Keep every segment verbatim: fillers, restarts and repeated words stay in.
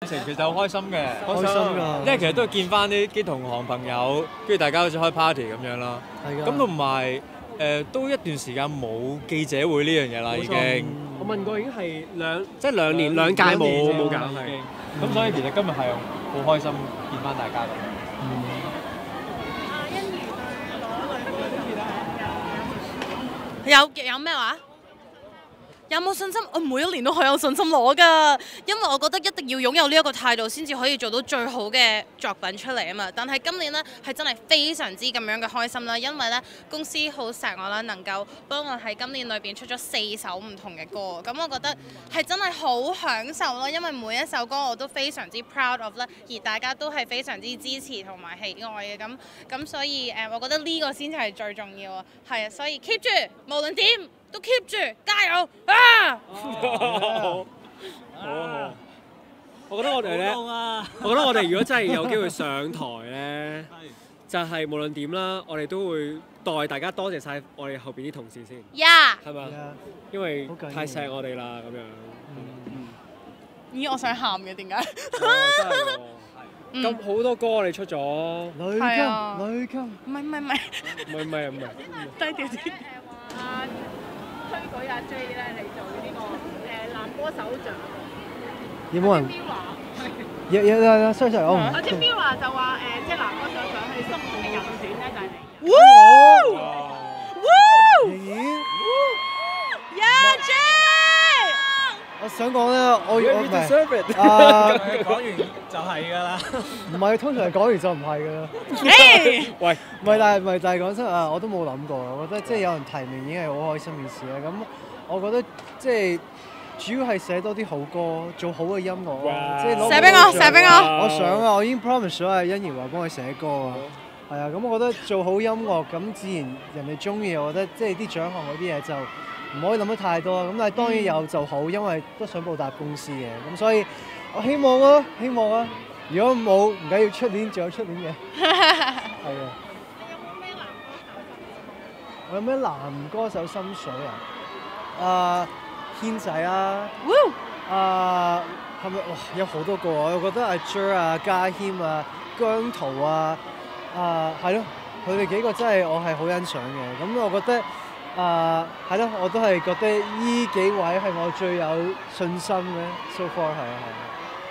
成其實好開心嘅， 開心㗎， 因為其實都係見翻啲啲同行朋友，跟住大家好似開 party 咁樣啦。 係㗎。 咁同埋誒都一段時間冇記者會呢樣嘢啦，已經。 我問過已經係兩即係兩年兩屆冇冇搞係。 咁所以其實今日係好開心見翻大家咁。 有有咩話？有冇信心？我每一年都好有信心攞㗎，因為我覺得一定要擁有呢一個態度，先至可以做到最好嘅作品出嚟啊嘛。但係今年呢，係真係非常之咁樣嘅開心啦，因為呢公司好錫我啦，能夠幫我喺今年裏邊出咗四首唔同嘅歌，咁我覺得係真係好享受咯，因為每一首歌我都非常之 proud of 啦，而大家都係非常之支持同埋喜愛嘅，咁咁所以誒，我覺得呢個先至係最重要啊，係啊，所以 keep 住，無論點。都 keep 住，加油啊！ 好好，我覺得我哋咧，我覺得我哋如果真係有機會上台咧，就係無論點啦，我哋都會代大家多謝晒我哋後邊啲同事先，係咪？因為太錫我哋啦，咁樣。 咦，我想喊嘅點解？ 咁好多歌我哋出咗， 女金女金， 唔係唔係唔係， 唔係唔係唔係， 低調啲。 推舉阿 J 咧嚟做呢個誒男歌手獎。 有冇人？有有有有，sorry sorry，我唔。 我知 Mirror 就話誒，即係男歌手獎佢心目嘅人選咧就係你。 哇！哇！ 咦 Yeah J！ 我想講咧，我我唔係啊，講完就係㗎啦。 唔係，通常係講完就唔係㗎啦。 喂， 唔係，但係唔係，但係講真啊，我都冇諗過。我覺得即係有人提名已經係好開心嘅事啦。咁我覺得即係主要係寫多啲好歌，做好嘅音樂。即係攞寫俾我，寫俾我。 我想啊，我已經 promise 咗阿欣怡話幫佢寫歌啊。係啊，咁我覺得做好音樂，咁自然人哋中意。我覺得即係啲獎項嗰啲嘢就唔可以諗得太多。咁但係當然有就好，因為都想報答公司嘅。咁所以我希望啊，希望啊。如果冇唔緊要，出年仲有出年嘅。係啊。我有咩男歌手心水啊？啊，軒仔啊，啊，係咪？哇，有好多個啊！我覺得阿 Jer 啊、家謙啊、姜濤啊，啊，係咯，佢哋幾個真係我係好欣賞嘅。咁我覺得啊，係咯，我都係覺得依幾位係我最有信心嘅 so far 係啊係啊。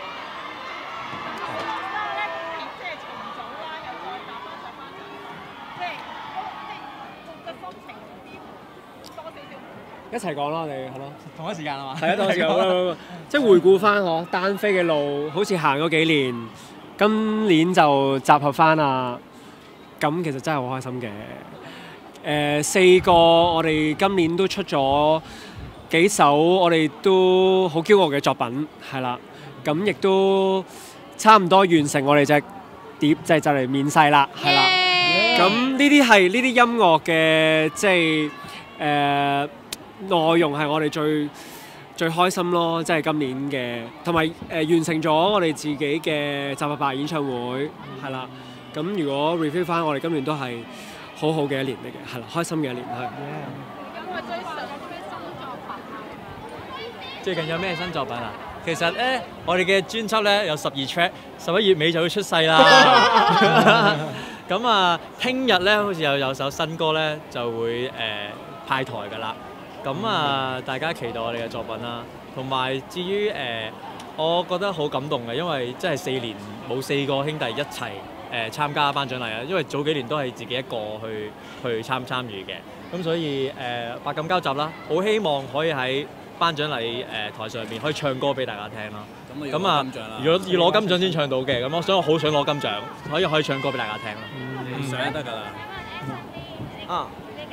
一齊講啦，我哋係咯， 同一時間啊嘛。 係啊，同一時間。即係回顧翻嗬，單飛嘅路好似行咗幾年，今年就集合翻啦。咁其實真係好開心嘅。誒、呃，四個我哋今年都出咗幾首我哋都好驕傲嘅作品，係啦。咁亦都差唔多完成我哋隻碟，就係就嚟面世啦，係啦。咁呢啲係呢啲音樂嘅，即係誒。呃內容係我哋最最開心咯，即係今年嘅，同埋誒完成咗我哋自己嘅集合吧演唱會，係啦。咁如果 review 翻，我哋今年都係好好嘅一年嚟嘅，係啦，開心嘅一年係。 咁我最常有咩新作品啊？ 最近有咩新作品啊？其實咧，我哋嘅專輯咧有十二 track， 十一月尾就會出世啦。咁啊，聽日咧好似又有首新歌咧就會誒、呃、派台㗎啦。咁啊，大家期待我哋嘅作品啦。同埋至於誒、呃，我覺得好感動嘅，因為真係四年冇四個兄弟一齊誒、呃、參加頒獎禮啊。因為早幾年都係自己一個去去參參與嘅，咁所以誒、呃、百感交集啦。好希望可以喺頒獎禮誒、呃、台上邊可以唱歌俾大家聽啦。咁啊，如果要攞金獎先唱到嘅，咁我想我好想攞金獎，可以可以唱歌俾大家聽啦。 唔想就得㗎啦。 啊！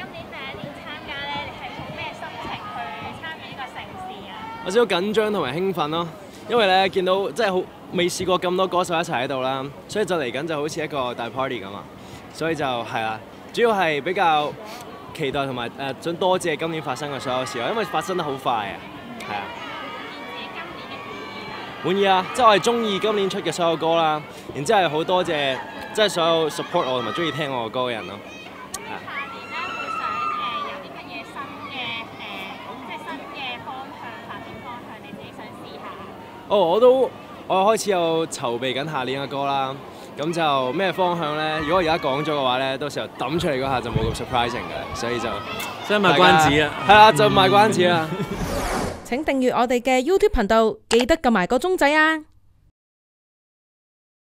我少少緊張同埋興奮咯，因為咧見到即係好未試過咁多歌手一齊喺度啦，所以就嚟緊就好似一個大 party 咁啊，所以就係啦，主要係比較期待同埋誒想多謝今年發生嘅所有事咯，因為發生得好快啊，係啊。滿意啊！即係我係中意今年出嘅所有歌啦，然之後好多謝即係所有 support 我同埋中意聽我嘅歌嘅人咯。哦，我都我我開始有籌備緊下年嘅歌啦。咁就咩方向咧？如果我而家講咗嘅話咧，到時候抌出嚟嗰下就冇咁 surprising 嘅，所以就即係賣關子啦。 係啦，就賣關子啦。 請訂閱我哋嘅 YouTube 頻道，記得撳埋個鐘仔啊！